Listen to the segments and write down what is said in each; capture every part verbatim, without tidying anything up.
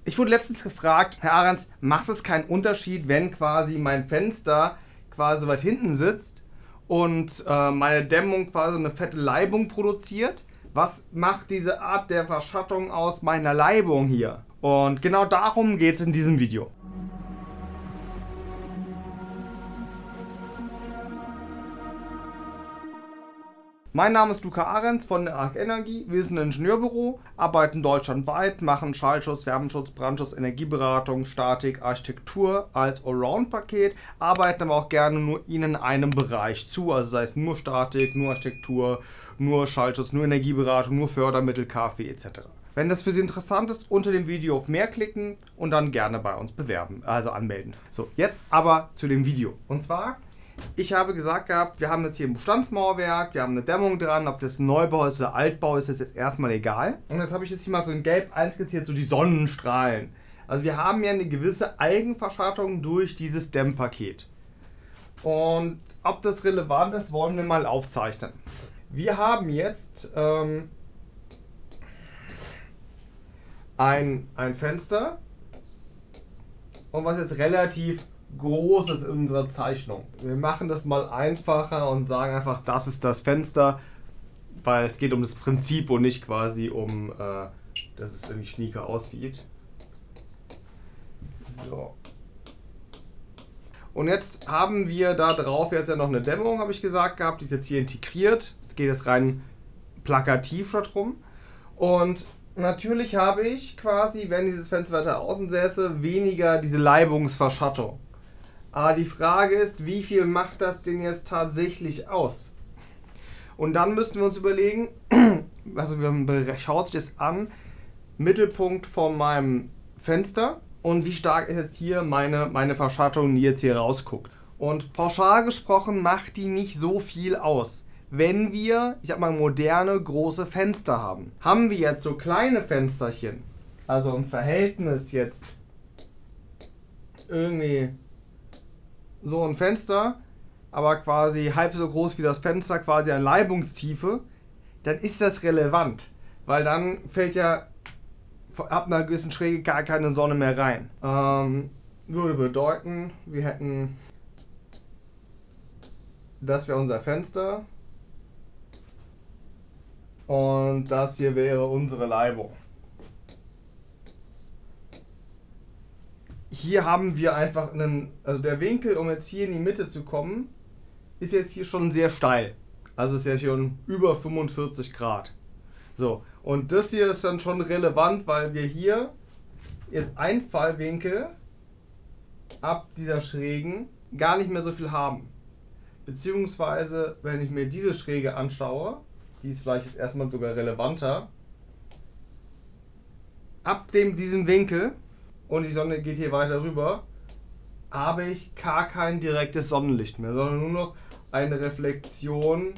Ich wurde letztens gefragt, Herr Ahrens, macht es keinen Unterschied, wenn quasi mein Fenster quasi weit hinten sitzt und äh, meine Dämmung quasi eine fette Leibung produziert? Was macht diese Art der Verschattung aus meiner Leibung hier? Und genau darum geht es in diesem Video. Mein Name ist Luca Ahrens von der Arc Energy. Wir sind ein Ingenieurbüro, arbeiten deutschlandweit, machen Schallschutz, Wärmeschutz, Brandschutz, Energieberatung, Statik, Architektur als Allround-Paket, arbeiten aber auch gerne nur in einem Bereich zu, also sei es nur Statik, nur Architektur, nur Schallschutz, nur Energieberatung, nur Fördermittel, K f W et cetera. Wenn das für Sie interessant ist, unter dem Video auf mehr klicken und dann gerne bei uns bewerben, also anmelden. So, jetzt aber zu dem Video. Und zwar, ich habe gesagt gehabt, wir haben jetzt hier ein Bestandsmauerwerk, wir haben eine Dämmung dran, ob das Neubau ist oder Altbau ist, ist jetzt erstmal egal. Und jetzt habe ich jetzt hier mal so in Gelb einskizziert, so die Sonnenstrahlen. Also wir haben ja eine gewisse Eigenverschattung durch dieses Dämmpaket. Und ob das relevant ist, wollen wir mal aufzeichnen. Wir haben jetzt ähm, ein, ein Fenster, und was jetzt relativ Großes in unserer Zeichnung. Wir machen das mal einfacher und sagen einfach, das ist das Fenster, weil es geht um das Prinzip und nicht quasi um, äh, dass es irgendwie schnieker aussieht. So. Und jetzt haben wir da drauf jetzt ja noch eine Dämmung, habe ich gesagt gehabt, die ist jetzt hier integriert. Jetzt geht es rein plakativ darum. Und natürlich habe ich quasi, wenn dieses Fenster weiter außen säße, weniger diese Leibungsverschattung. Aber die Frage ist, wie viel macht das denn jetzt tatsächlich aus? Und dann müssten wir uns überlegen, also wir schaut sich das an, Mittelpunkt von meinem Fenster und wie stark ist jetzt hier meine, meine Verschattung, die jetzt hier rausguckt. Und pauschal gesprochen macht die nicht so viel aus. Wenn wir, ich sag mal, moderne, große Fenster haben. Haben wir jetzt so kleine Fensterchen, also im Verhältnis jetzt irgendwie so ein Fenster, aber quasi halb so groß wie das Fenster, quasi an Leibungstiefe, dann ist das relevant, weil dann fällt ja ab einer gewissen Schräge gar keine Sonne mehr rein. Ähm, würde bedeuten, wir hätten, das wäre unser Fenster und das hier wäre unsere Leibung. Hier haben wir einfach einen, also der Winkel, um jetzt hier in die Mitte zu kommen, ist jetzt hier schon sehr steil. Also ist ja schon über fünfundvierzig Grad. So, und das hier ist dann schon relevant, weil wir hier jetzt Einfallwinkel ab dieser Schrägen gar nicht mehr so viel haben. Beziehungsweise, wenn ich mir diese Schräge anschaue, die ist vielleicht jetzt erstmal sogar relevanter, ab dem, diesem Winkel, und die Sonne geht hier weiter rüber, habe ich gar kein direktes Sonnenlicht mehr, sondern nur noch eine Reflexion,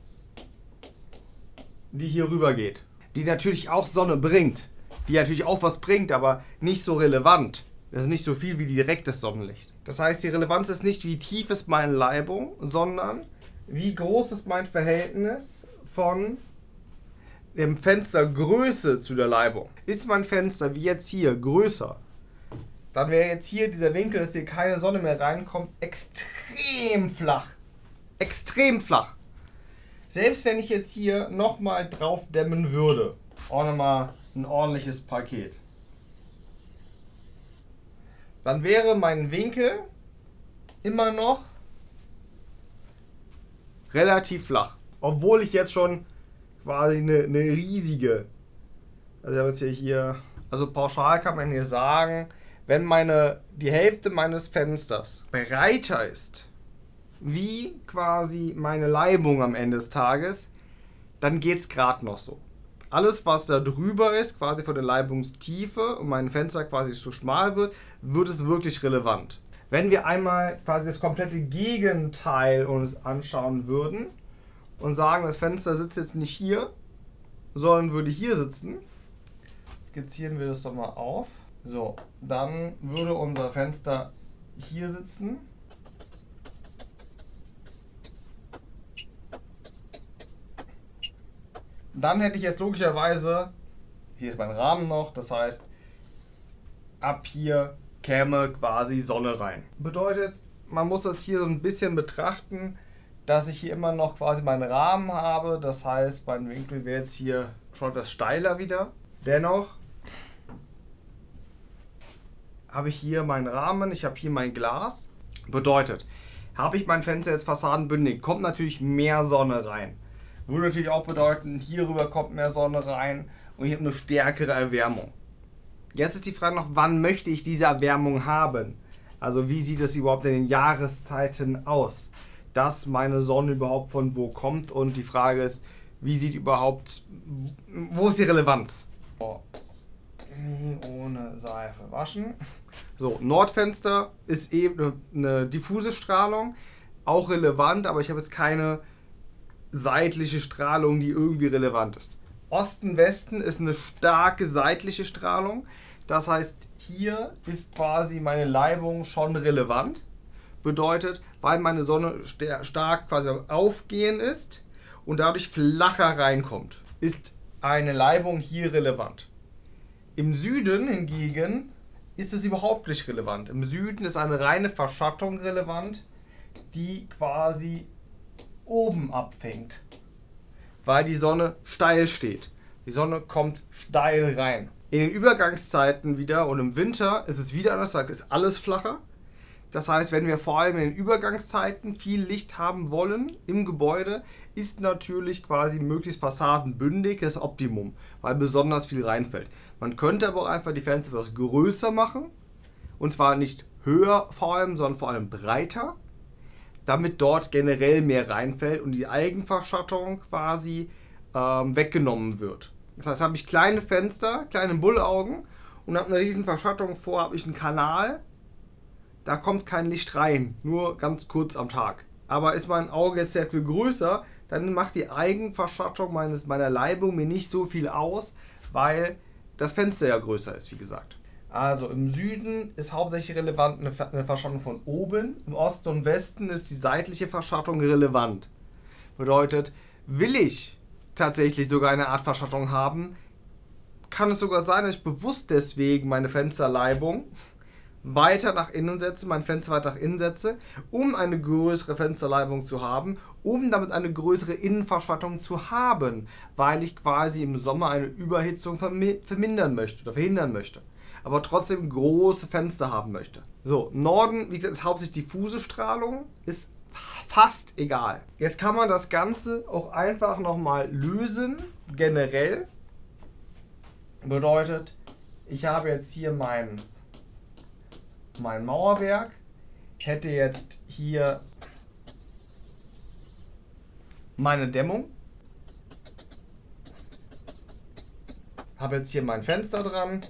die hier rüber geht. Die natürlich auch Sonne bringt, die natürlich auch was bringt, aber nicht so relevant. Das ist nicht so viel wie direktes Sonnenlicht. Das heißt, die Relevanz ist nicht, wie tief ist meine Leibung, sondern wie groß ist mein Verhältnis von dem Fenstergröße zu der Leibung. Ist mein Fenster wie jetzt hier größer, dann wäre jetzt hier dieser Winkel, dass hier keine Sonne mehr reinkommt, extrem flach. Extrem flach. Selbst wenn ich jetzt hier nochmal drauf dämmen würde, auch nochmal ein ordentliches Paket, dann wäre mein Winkel immer noch relativ flach. Obwohl ich jetzt schon quasi eine, eine riesige, also ich habe jetzt hier, also pauschal kann man hier sagen, wenn meine, die Hälfte meines Fensters breiter ist, wie quasi meine Leibung am Ende des Tages, dann geht es gerade noch so. Alles, was da drüber ist, quasi von der Leibungstiefe und mein Fenster quasi zu schmal wird, wird es wirklich relevant. Wenn wir einmal quasi das komplette Gegenteil uns anschauen würden und sagen, das Fenster sitzt jetzt nicht hier, sondern würde hier sitzen, skizzieren wir das doch mal auf. So, dann würde unser Fenster hier sitzen. Dann hätte ich jetzt logischerweise, hier ist mein Rahmen noch, das heißt, ab hier käme quasi Sonne rein. Bedeutet, man muss das hier so ein bisschen betrachten, dass ich hier immer noch quasi meinen Rahmen habe. Das heißt, mein Winkel wäre jetzt hier schon etwas steiler wieder. Dennoch habe ich hier meinen Rahmen, ich habe hier mein Glas. Bedeutet, habe ich mein Fenster jetzt fassadenbündig, kommt natürlich mehr Sonne rein. Würde natürlich auch bedeuten, hierüber kommt mehr Sonne rein und ich habe eine stärkere Erwärmung. Jetzt ist die Frage noch, wann möchte ich diese Erwärmung haben? Also wie sieht es überhaupt in den Jahreszeiten aus, dass meine Sonne überhaupt von wo kommt, und die Frage ist, wie sieht überhaupt, wo ist die Relevanz? So. Ohne Seife waschen. So, Nordfenster ist eben eine diffuse Strahlung, auch relevant, aber ich habe jetzt keine seitliche Strahlung, die irgendwie relevant ist. Osten, Westen ist eine starke seitliche Strahlung, das heißt, hier ist quasi meine Leibung schon relevant. Bedeutet, weil meine Sonne stark quasi am Aufgehen ist und dadurch flacher reinkommt, ist eine Leibung hier relevant. Im Süden hingegen ist es überhaupt nicht relevant. Im Süden ist eine reine Verschattung relevant, die quasi oben abfängt, weil die Sonne steil steht. Die Sonne kommt steil rein. In den Übergangszeiten wieder und im Winter ist es wieder anders, da ist alles flacher. Das heißt, wenn wir vor allem in den Übergangszeiten viel Licht haben wollen im Gebäude, ist natürlich quasi möglichst fassadenbündig das Optimum, weil besonders viel reinfällt. Man könnte aber auch einfach die Fenster etwas größer machen, und zwar nicht höher vor allem, sondern vor allem breiter, damit dort generell mehr reinfällt und die Eigenverschattung quasi ähm, weggenommen wird. Das heißt, habe ich kleine Fenster, kleine Bullaugen und habe eine riesen Verschattung vor, habe ich einen Kanal. Da kommt kein Licht rein, nur ganz kurz am Tag. Aber ist mein Auge jetzt sehr viel größer, dann macht die Eigenverschattung meines, meiner Leibung mir nicht so viel aus, weil das Fenster ja größer ist, wie gesagt. Also im Süden ist hauptsächlich relevant eine, eine Verschattung von oben, im Osten und Westen ist die seitliche Verschattung relevant. Bedeutet, will ich tatsächlich sogar eine Art Verschattung haben, kann es sogar sein, dass ich bewusst deswegen meine Fensterleibung weiter nach innen setze, mein Fenster weiter nach innen setze, um eine größere Fensterleibung zu haben, um damit eine größere Innenverschattung zu haben, weil ich quasi im Sommer eine Überhitzung vermindern möchte oder verhindern möchte, aber trotzdem große Fenster haben möchte. So, Norden, wie gesagt, ist hauptsächlich diffuse Strahlung, ist fast egal. Jetzt kann man das Ganze auch einfach nochmal lösen, generell. Bedeutet, ich habe jetzt hier meinen mein Mauerwerk, hätte jetzt hier meine Dämmung, habe jetzt hier mein Fenster dran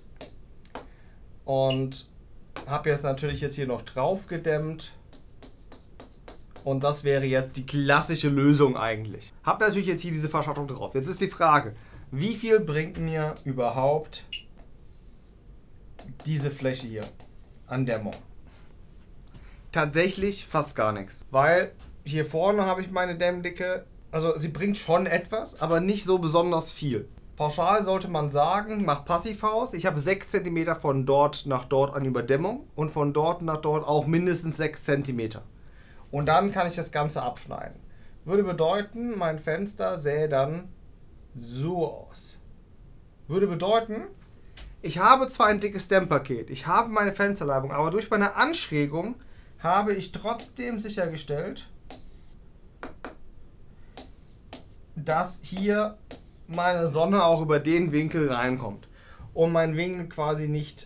und habe jetzt natürlich jetzt hier noch drauf gedämmt, und das wäre jetzt die klassische Lösung eigentlich. Habe natürlich jetzt hier diese Verschattung drauf. Jetzt ist die Frage, wie viel bringt mir überhaupt diese Fläche hier an Dämmung? Tatsächlich fast gar nichts, weil hier vorne habe ich meine Dämmdicke, also sie bringt schon etwas, aber nicht so besonders viel. Pauschal sollte man sagen, mach Passivhaus, ich habe sechs Zentimeter von dort nach dort an Überdämmung und von dort nach dort auch mindestens sechs Zentimeter. Und dann kann ich das Ganze abschneiden. Würde bedeuten, mein Fenster sähe dann so aus. Würde bedeuten, ich habe zwar ein dickes Dämmpaket, ich habe meine Fensterleibung, aber durch meine Anschrägung habe ich trotzdem sichergestellt, dass hier meine Sonne auch über den Winkel reinkommt und mein Winkel quasi nicht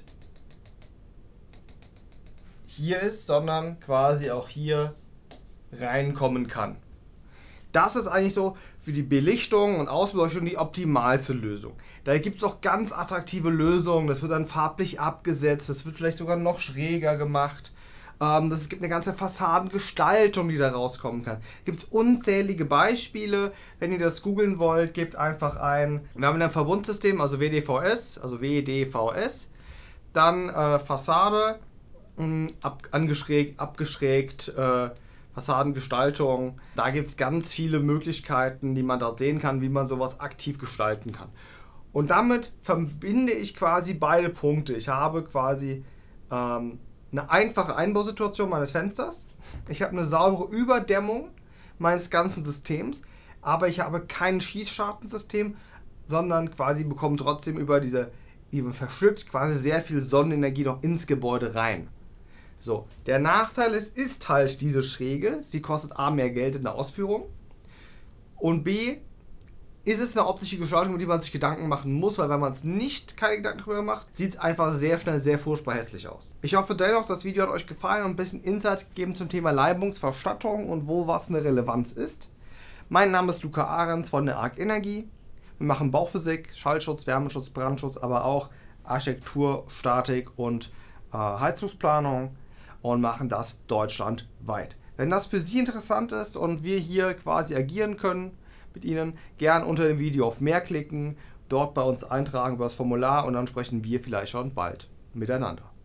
hier ist, sondern quasi auch hier reinkommen kann. Das ist eigentlich so für die Belichtung und Ausbeleuchtung die optimalste Lösung. Da gibt es auch ganz attraktive Lösungen, das wird dann farblich abgesetzt, das wird vielleicht sogar noch schräger gemacht. Ähm, das, es gibt eine ganze Fassadengestaltung, die da rauskommen kann. Es gibt unzählige Beispiele. Wenn ihr das googeln wollt, gebt einfach ein, wir haben ein Verbundsystem, also W D V S, also W D V S, dann äh, Fassade, mh, ab, angeschrägt, abgeschrägt, äh, Fassadengestaltung. Da gibt es ganz viele Möglichkeiten, die man dort sehen kann, wie man sowas aktiv gestalten kann. Und damit verbinde ich quasi beide Punkte. Ich habe quasi ähm, eine einfache Einbausituation meines Fensters. Ich habe eine saubere Überdämmung meines ganzen Systems, aber ich habe kein Schießschartensystem, sondern quasi bekomme trotzdem über diese über Verschnitt quasi sehr viel Sonnenenergie noch ins Gebäude rein. So, der Nachteil ist, ist halt diese Schräge. Sie kostet A mehr Geld in der Ausführung und B ist es eine optische Gestaltung, über die man sich Gedanken machen muss, weil wenn man es nicht keine Gedanken darüber macht, sieht es einfach sehr schnell sehr furchtbar hässlich aus. Ich hoffe dennoch, das Video hat euch gefallen und ein bisschen Insight gegeben zum Thema Leibungsverstattung und wo was eine Relevanz ist. Mein Name ist Luca Ahrens von der Arc Energie. Wir machen Bauphysik, Schallschutz, Wärmeschutz, Brandschutz, aber auch Architektur, Statik und äh, Heizungsplanung und machen das deutschlandweit. Wenn das für Sie interessant ist und wir hier quasi agieren können, mit Ihnen, gern unter dem Video auf mehr klicken, dort bei uns eintragen über das Formular und dann sprechen wir vielleicht schon bald miteinander.